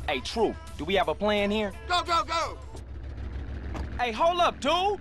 Hey, True, do we have a plan here? Go, go, go! Hey, hold up, dude!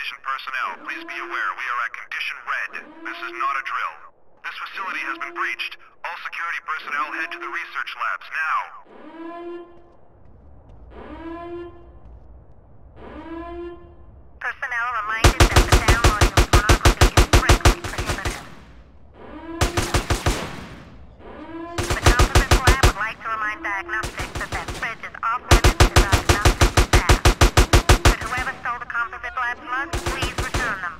station personnel, please be aware we are at condition red. This is not a drill. This facility has been breached. All security personnel head to the research labs now. Personnel are reminded that the downloading of pornography is strictly prohibited. The Composites Lab would like to remind Diagnostics that fridge is off-limits to Diagnostics staff. Could whoever stole the Composite Lab mugs please return them?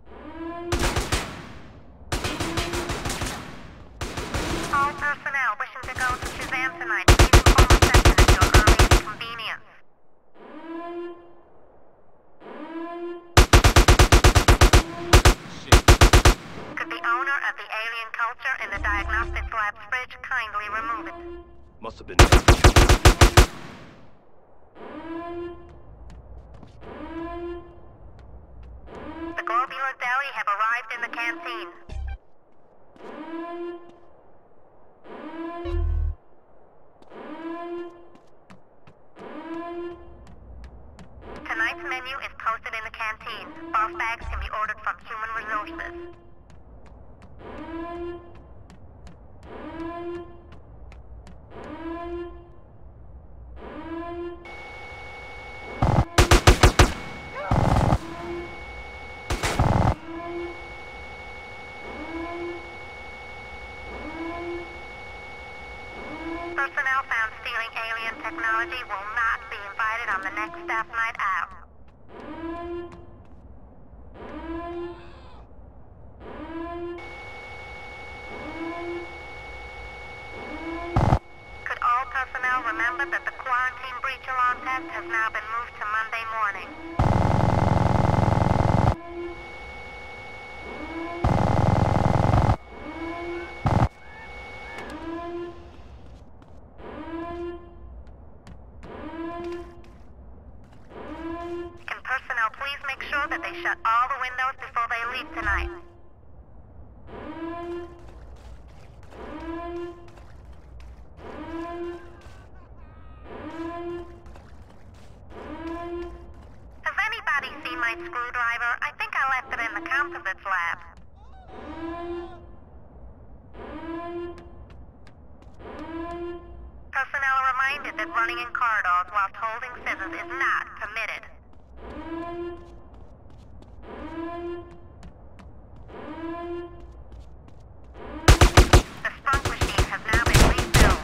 All personnel wishing to go to Shazam tonight, please inform reception at your earliest convenience. Could the owner of the alien culture in the Diagnostics Lab's fridge kindly remove it? Must have been. The Globular Deli have arrived in the canteen. Tonight's menu is posted in the canteen. Boss bags can be ordered from Human Resources. Personnel found stealing alien technology will not be invited on the next staff night out. Could all personnel remember that the quarantine breach alarm test has now been moved to Monday morning? Can personnel please make sure that they shut all the windows before they leave tonight? Has anybody seen my screwdriver? I think I left it in the Composites Lab. Personnel are reminded that running in corridors whilst holding scissors is not permitted. The sprunk machine has now been refilled.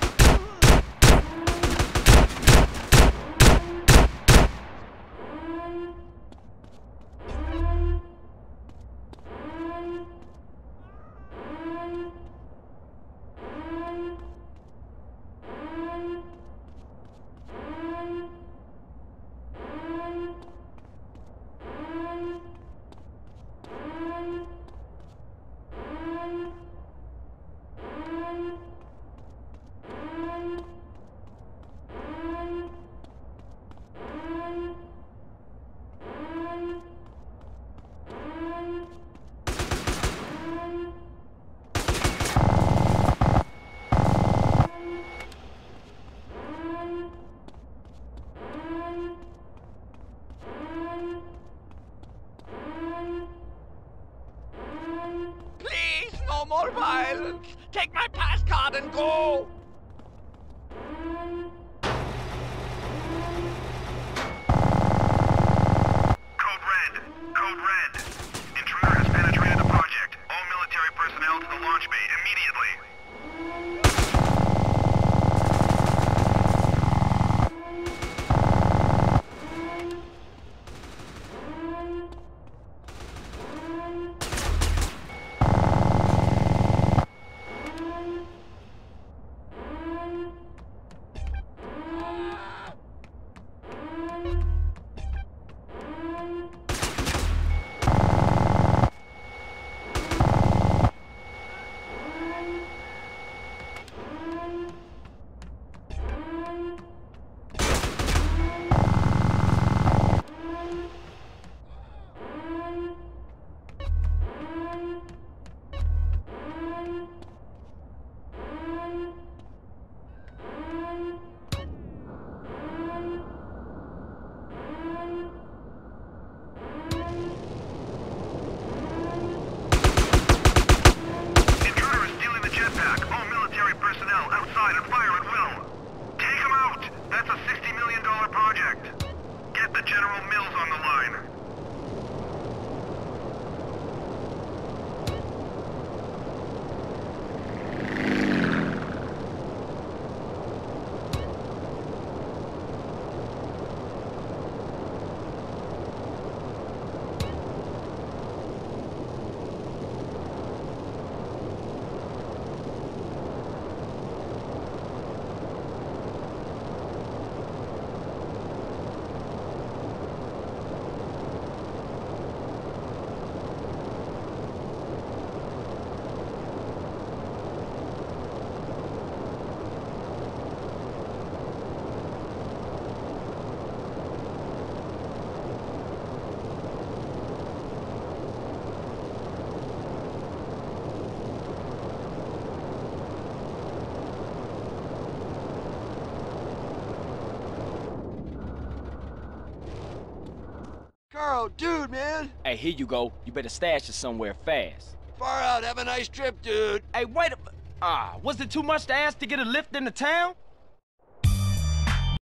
Please, no more violence. Take my pass card and go. Code Red. Code Red. Intruder has penetrated the project. All military personnel to the launch bay immediately. Oh, dude, man. Hey, here you go. You better stash it somewhere fast. Far out. Have a nice trip, dude. Hey, wait a... was it too much to ask to get a lift into town?